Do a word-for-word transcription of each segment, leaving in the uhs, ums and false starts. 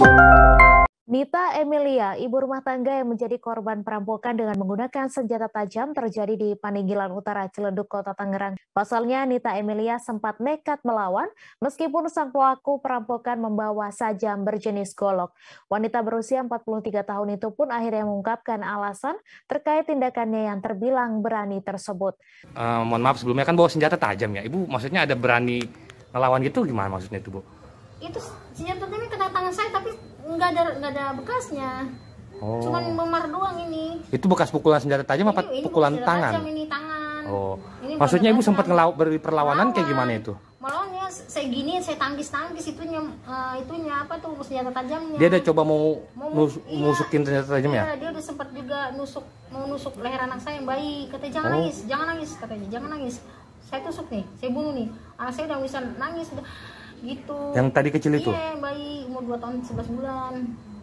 Nita Emilia, ibu rumah tangga yang menjadi korban perampokan dengan menggunakan senjata tajam terjadi di Paninggilan Utara, Ciledug, Kota Tangerang. Pasalnya, Nita Emilia sempat nekat melawan meskipun sang pelaku perampokan membawa sajam berjenis golok. Wanita berusia empat puluh tiga tahun itu pun akhirnya mengungkapkan alasan terkait tindakannya yang terbilang berani tersebut. Uh, mohon maaf, sebelumnya kan bawa senjata tajam ya, Ibu. Maksudnya ada berani ngelawan gitu, gimana maksudnya itu, Bu? Itu senjata tajamnya kena tangan saya, tapi nggak ada nggak ada bekasnya. Oh. Cuman memar doang ini. Itu bekas pukulan senjata tajam apa ini, ini pukulan tangan? Tajam, ini tangan. Oh. Ini maksudnya Ibu tajam. sempat ngelawan beri perlawanan kayak gimana itu? Melawannya saya gini, saya tangkis-tangkis itunya uh, itunya apa tuh senjata tajamnya. Dia ada coba mau, mau nus iya, nusukin senjata tajam iya, ya? Dia udah sempat juga nusuk mau nusuk leher anak saya yang bayi. Katanya jangan oh. nangis, jangan nangis katanya, jangan nangis. Saya tusuk nih, saya bunuh nih. Anak saya udah bisa nangis udah gitu. Yang tadi kecil itu? Iya, bayi umur dua tahun sebelas bulan.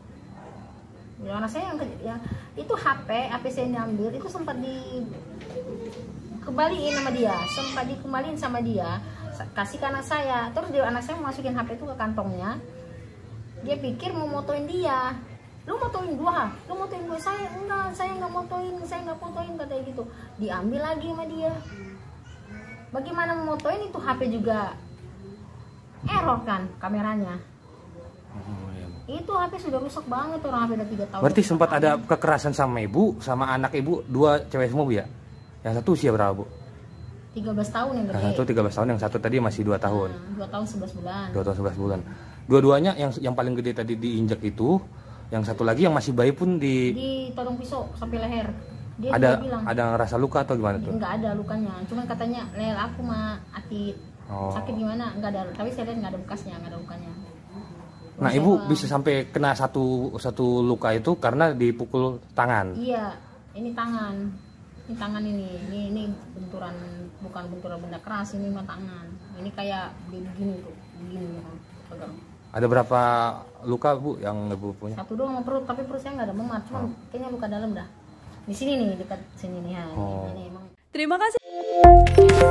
Ya, anak saya yang, yang itu H P, H P saya diambil itu sempat di kembaliin sama dia, sempat dikembaliin sama dia, kasih ke anak saya. Terus dia anak saya masukin H P itu ke kantongnya. Dia pikir mau motoin dia. Lu motoin gua, lu motoin gua. Saya enggak, saya enggak motoin, saya enggak motoin katanya gitu. Diambil lagi sama dia. Bagaimana memotoin itu H P juga error kan kameranya. Oh, iya. Itu H P sudah rusak banget, orang H P udah tiga tahun. Berarti sempat ada kekerasan sama ibu, sama anak ibu, dua cewek semua Bu ya? Yang satu usia berapa Bu? tiga belas tahun yang gede. Yang satu tiga belas tahun, yang satu tadi masih dua tahun. Nah, dua tahun sebelas bulan. dua tahun sebelas bulan. Dua-duanya yang yang paling gede tadi diinjak itu, yang satu lagi yang masih bayi pun di ditodong pisau sampai leher. Dia ada bilang, ada rasa luka atau gimana tuh? Enggak ada lukanya, cuman katanya leher aku mah atit. Oh. Sakit gimana? Enggak ada, tapi saya lihat enggak ada bekasnya, enggak ada lukanya. Terus nah, Ibu bisa sampai kena satu satu luka itu karena dipukul tangan. Iya, ini tangan. Ini tangan ini. Ini ini benturan, bukan benturan benda keras, ini mah tangan. Ini kayak begini tuh, begini pegang. Ada berapa luka Bu yang Ibu punya? Satu doang sama perut, tapi perut saya nggak ada memar, cuman oh. kayaknya luka dalam dah. Di sini nih, dekat sini nih ya. Oh. Ini, ini emang. Terima kasih.